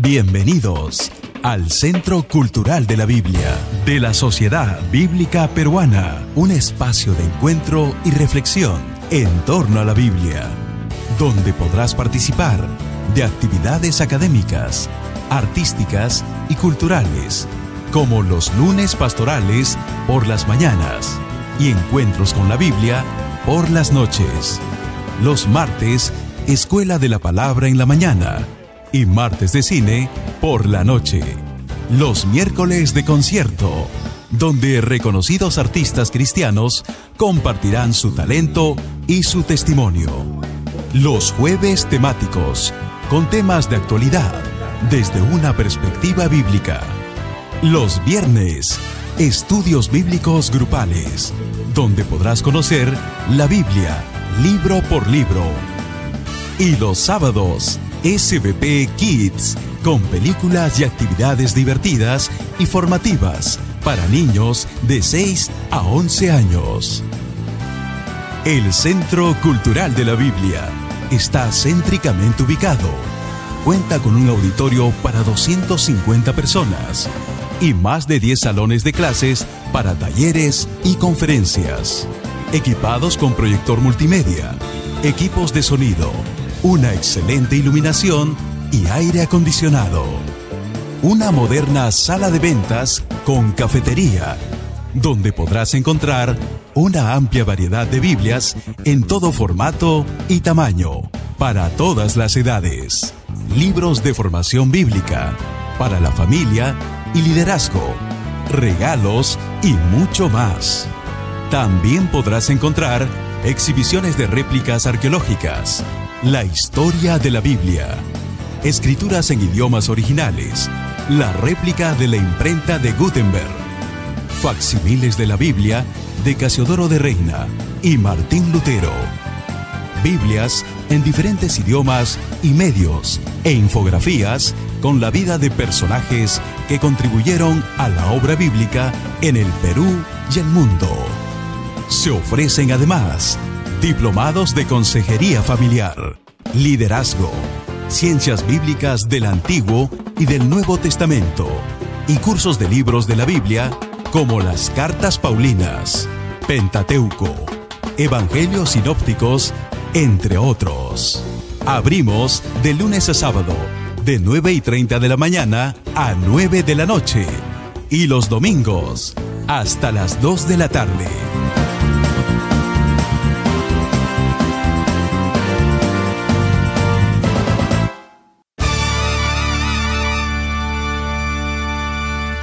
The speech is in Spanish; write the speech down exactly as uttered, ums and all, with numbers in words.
Bienvenidos al Centro Cultural de la Biblia de la Sociedad Bíblica Peruana, un espacio de encuentro y reflexión en torno a la Biblia, donde podrás participar de actividades académicas, artísticas y culturales, como los lunes pastorales por las mañanas y encuentros con la Biblia por las noches. Los martes, Escuela de la Palabra en la mañana y martes de cine por la noche. Los miércoles de concierto, donde reconocidos artistas cristianos compartirán su talento y su testimonio. Los jueves temáticos, con temas de actualidad desde una perspectiva bíblica. Los viernes, estudios bíblicos grupales, donde podrás conocer la Biblia libro por libro. Y los sábados, S B P Kids, con películas y actividades divertidas y formativas para niños de seis a once años. El Centro Cultural de la Biblia está céntricamente ubicado. Cuenta con un auditorio para doscientas cincuenta personas y más de diez salones de clases para talleres y conferencias, equipados con proyector multimedia, equipos de sonido, una excelente iluminación y aire acondicionado. Una moderna sala de ventas con cafetería, donde podrás encontrar una amplia variedad de Biblias en todo formato y tamaño, para todas las edades. Libros de formación bíblica, para la familia y liderazgo, regalos y mucho más. También podrás encontrar exhibiciones de réplicas arqueológicas, la historia de la Biblia, escrituras en idiomas originales, la réplica de la imprenta de Gutenberg, facsimiles de la Biblia de Casiodoro de Reina y Martín Lutero, Biblias en diferentes idiomas y medios e infografías con la vida de personajes que contribuyeron a la obra bíblica en el Perú y el mundo. Se ofrecen además diplomados de consejería familiar, liderazgo, ciencias bíblicas del Antiguo y del Nuevo Testamento y cursos de libros de la Biblia como las Cartas Paulinas, Pentateuco, Evangelios sinópticos, entre otros. Abrimos de lunes a sábado, de nueve y treinta de la mañana a nueve de la noche, y los domingos hasta las dos de la tarde.